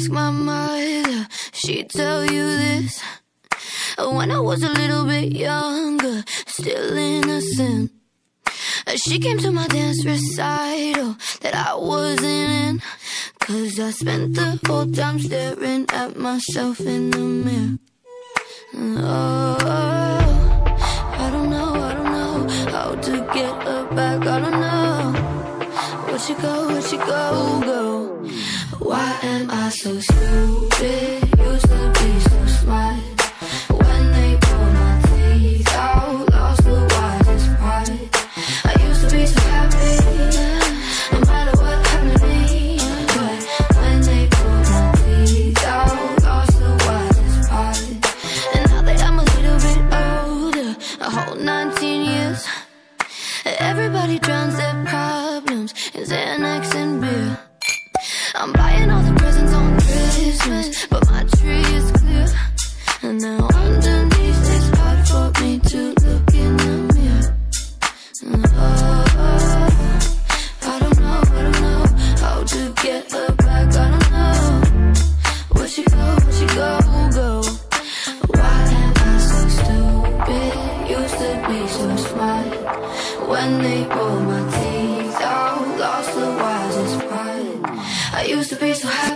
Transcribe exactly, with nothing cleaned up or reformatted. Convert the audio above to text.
ask my mother, she'd tell you this. When I was a little bit younger, still innocent, she came to my dance recital that I wasn't in, 'cause I spent the whole time staring at myself in the mirror. Oh, I don't know, I don't know how to get her back. I don't know. Where'd she go, where'd she go, go? Why am I so stupid? Used to be so smart. When they pulled my teeth out, lost the wisest part. I used to be so happy, no matter what happened to me. But when they pulled my teeth out, lost the wisest part. And now that I'm a little bit older, a whole nineteen years, everybody drowns their problems in Xanax and beer. I'm buying all the presents on Christmas, but my tree is clear. And now underneath it's hard for me to look in the mirror. Oh, I don't know, I don't know how to get her back. I don't know. Where'd she go, where'd she go, go? Why am I so stupid? Used to be so smart. When they pulled my teeth out, lost the wisest part. I used to be so happy.